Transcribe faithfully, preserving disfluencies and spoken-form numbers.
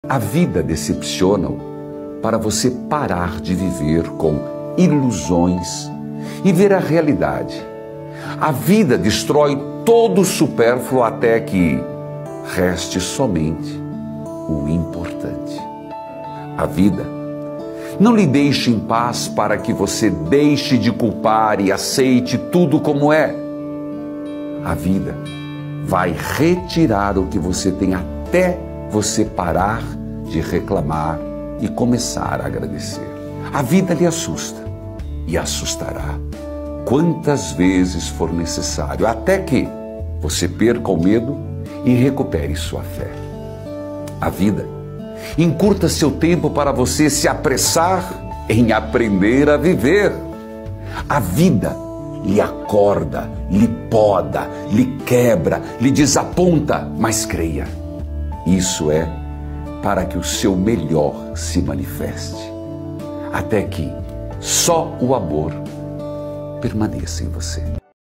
A vida decepciona-o para você parar de viver com ilusões e ver a realidade. A vida destrói todo o supérfluo até que reste somente o importante. A vida não lhe deixa em paz para que você deixe de culpar e aceite tudo como é. A vida vai retirar o que você tem até você parar de reclamar e começar a agradecer. A vida lhe assusta e assustará quantas vezes for necessário, até que você perca o medo e recupere sua fé. A vida encurta seu tempo para você se apressar em aprender a viver. A vida lhe acorda, lhe poda, lhe quebra, lhe desaponta, mas creia, isso é para que o seu melhor se manifeste, até que só o amor permaneça em você.